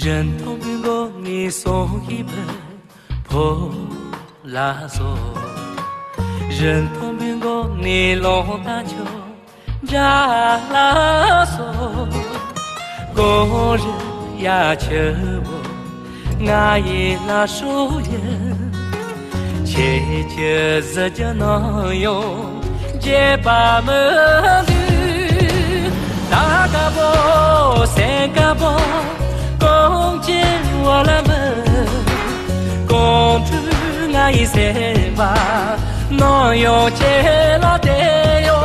人同奔过你送一盆破拉索，人同奔过你龙大桥扎拉索，工人呀求我俺也那手人，切切日就能用结把门女，大个包三个包。公鸡我了们，公主俺一生吧，能用钱了得哟。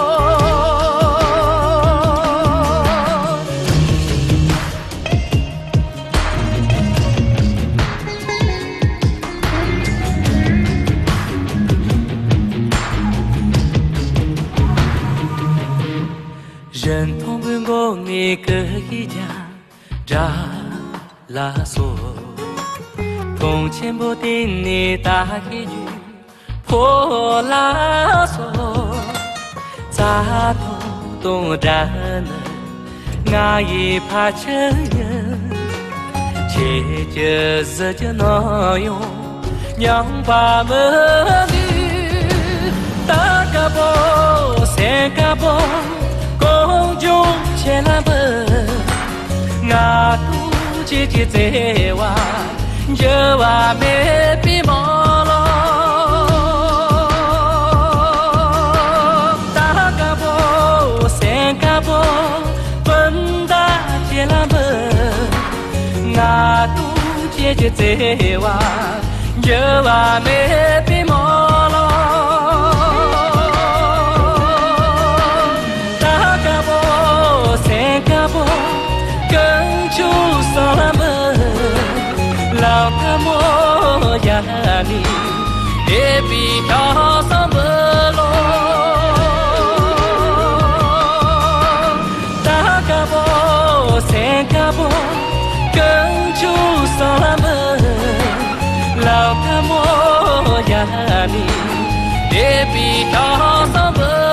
人同奔过你个一家。扎拉索，铜钱不顶你打一句破拉索，咋都懂着呢？俺也怕承认，切就是就能用娘把门女，大个包三个包，公中钱了本。俺都姐姐在玩，就玩没别忙了。大个包三个包，分大姐了们。俺都姐姐在玩，就玩没别忙了。大个包三个包。更就上了门，老他莫呀你也比跳上门喽。大个包三个包，更就上了门，老他莫呀你也比跳上门。